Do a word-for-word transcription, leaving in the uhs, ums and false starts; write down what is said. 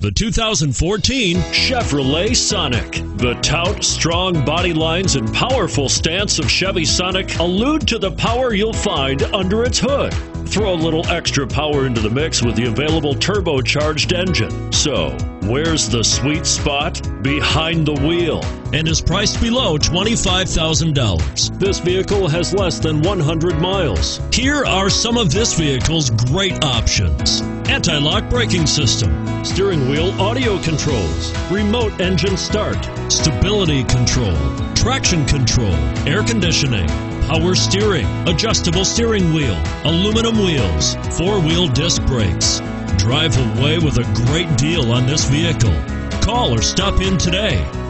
The two thousand fourteen Chevrolet Sonic. The tout, strong body lines, and powerful stance of Chevy Sonic allude to the power you'll find under its hood. Throw a little extra power into the mix with the available turbocharged engine. So, where's the sweet spot? Behind the wheel. And is priced below twenty-five thousand dollars. This vehicle has less than one hundred miles. Here are some of this vehicle's great options: anti-lock braking system, steering wheel audio controls, remote engine start, stability control, traction control, air conditioning, power steering, adjustable steering wheel, aluminum wheels, four-wheel disc brakes. Drive away with a great deal on this vehicle. Call or stop in today.